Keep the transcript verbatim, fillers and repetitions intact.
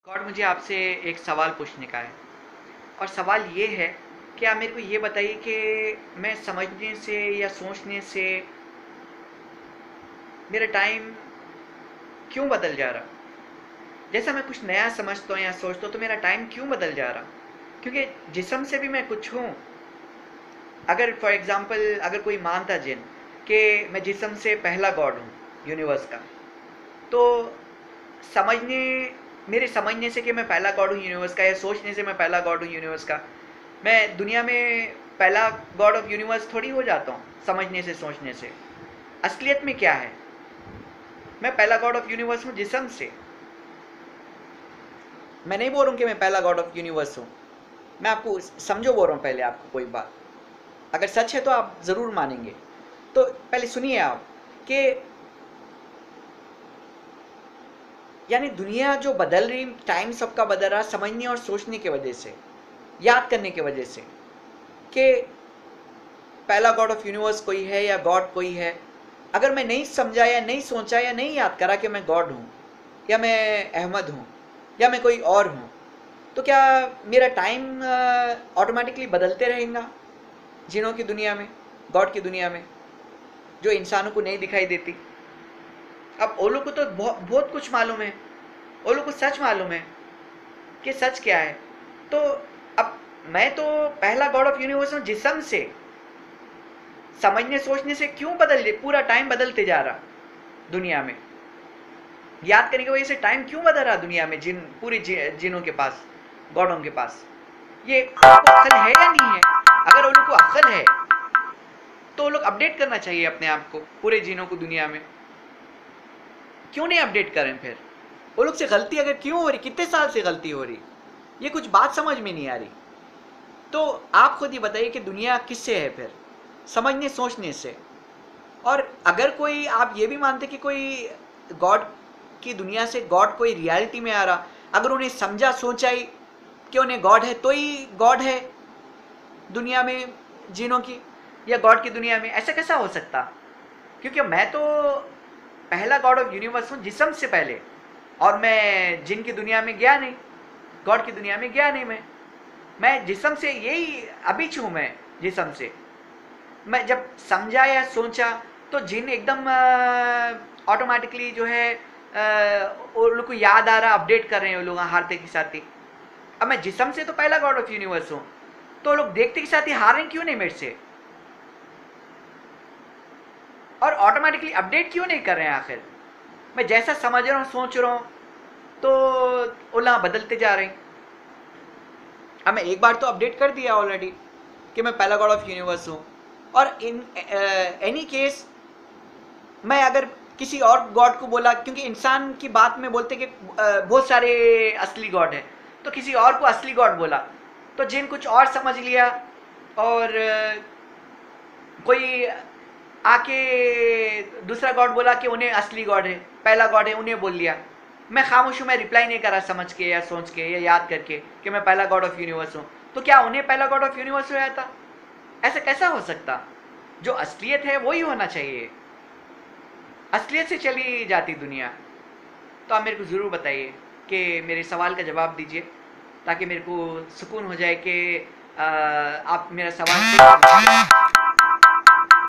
God मुझे आपसे एक सवाल पूछने का है। और सवाल ये है कि आप मेरे को ये बताइए कि मैं समझने से या सोचने से मेरा टाइम क्यों बदल जा रहा। जैसा मैं कुछ नया समझता हूँ या सोचता हूँ तो मेरा टाइम क्यों बदल जा रहा। क्योंकि जिस्म से भी मैं कुछ हूँ। अगर फॉर एग्जांपल अगर कोई मानता जिन कि मैं जिस्म से पहला गॉड हूँ यूनिवर्स का, तो समझने मेरे समझने से कि मैं पहला गॉड हूँ यूनिवर्स का, या सोचने से मैं पहला गॉड हूँ यूनिवर्स का, मैं दुनिया में पहला गॉड ऑफ यूनिवर्स थोड़ी हो जाता हूँ समझने से सोचने से। असलियत में क्या है, मैं पहला गॉड ऑफ यूनिवर्स हूँ जिस्म से। मैं नहीं बोल रहा हूँ कि मैं पहला गॉड ऑफ यूनिवर्स हूँ। मैं आपको समझो बोल रहा हूँ पहले आपको कोई बात, अगर सच है तो आप ज़रूर मानेंगे। तो पहले सुनिए आप कि यानी दुनिया जो बदल रही, टाइम सबका बदल रहा समझने और सोचने की वजह से, याद करने की वजह से कि पहला गॉड ऑफ यूनिवर्स कोई है या गॉड कोई है। अगर मैं नहीं समझा या नहीं सोचा या नहीं याद करा कि मैं गॉड हूँ या मैं अहमद हूँ या मैं कोई और हूँ, तो क्या मेरा टाइम ऑटोमेटिकली बदलते रहेगा जिनों की दुनिया में, गॉड की दुनिया में, जो इंसानों को नहीं दिखाई देती। अब वो लोग को तो बहुत बहुत कुछ मालूम है, वो लोग को सच मालूम है कि सच क्या है। तो अब मैं तो पहला गॉड ऑफ यूनिवर्स हूँ जिस्म से। समझने सोचने से क्यों बदल पूरा टाइम बदलते जा रहा दुनिया में। याद करने की वजह से टाइम क्यों बदल रहा दुनिया में, जिन पूरे जिनों के पास, गॉडों के पास। ये उनको अक्ल है या नहीं है? अगर उन लोग को अक्ल है तो वो लोग अपडेट करना चाहिए अपने आप को पूरे जिनों को दुनिया में। क्यों नहीं अपडेट करें फिर? वो लोग से गलती अगर क्यों हो रही, कितने साल से गलती हो रही, ये कुछ बात समझ में नहीं आ रही। तो आप खुद ही बताइए कि दुनिया किससे है फिर? समझने सोचने से। और अगर कोई आप ये भी मानते कि कोई गॉड की दुनिया से गॉड कोई रियलिटी में आ रहा, अगर उन्हें समझा सोचा ही कि उन्हें गॉड है तो ही गॉड है दुनिया में जिनों की या गॉड की दुनिया में, ऐसा कैसा हो सकता? क्योंकि मैं तो पहला गॉड ऑफ यूनिवर्स हूँ जिस्म से पहले, और मैं जिन की दुनिया में गया नहीं, गॉड की दुनिया में गया नहीं। मैं मैं जिस्म से, यही अभी हूँ मैं जिस्म से। मैं जब समझा या सोचा तो जिन एकदम ऑटोमेटिकली जो है वो लोग को याद आ रहा, अपडेट कर रहे हैं वो लोग हारते के साथ ही। अब मैं जिस्म से तो पहला गॉड ऑफ यूनिवर्स हूँ, तो लोग देखते के साथ ही हार रहे क्यों नहीं मेरे से, और ऑटोमेटिकली अपडेट क्यों नहीं कर रहे हैं आखिर? मैं जैसा समझ रहा हूँ सोच रहा हूँ तो ओला बदलते जा रहे हैं। अब मैं एक बार तो अपडेट कर दिया ऑलरेडी कि मैं पहला गॉड ऑफ यूनिवर्स हूँ, और इन एनी केस मैं अगर किसी और गॉड को बोला, क्योंकि इंसान की बात में बोलते कि बहुत सारे असली गॉड हैं, तो किसी और को असली गॉड बोला तो जिन कुछ और समझ लिया, और कोई आके दूसरा गॉड बोला कि उन्हें असली गॉड है, पहला गॉड है, उन्हें बोल लिया। मैं खामोश हूँ, मैं रिप्लाई नहीं करा समझ के या सोच के या याद करके कि मैं पहला गॉड ऑफ यूनिवर्स हूँ, तो क्या उन्हें पहला गॉड ऑफ यूनिवर्स हो जाता? ऐसा कैसा हो सकता? जो असलियत है वही होना चाहिए, असलियत से चली जाती दुनिया। तो आप मेरे को ज़रूर बताइए कि मेरे सवाल का जवाब दीजिए, ताकि मेरे को सुकून हो जाए कि आप मेरा सवाल